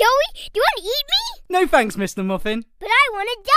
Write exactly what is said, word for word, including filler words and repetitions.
Joey, do you want to eat me? No thanks, Mister Muffin. But I want to